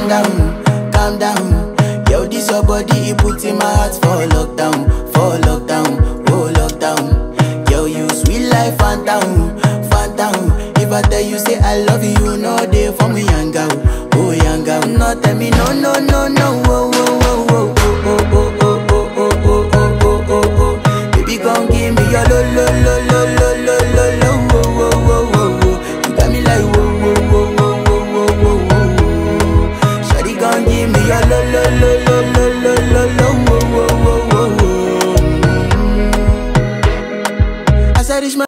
calm down. Yo, this your body, it puts in my heart for lockdown, oh lockdown. Yo, you sweet life, phantom, phantom. If I tell you say I love you, no day for me, young girl, oh young girl. No tell me no, no, no, no, oh, oh, oh, oh.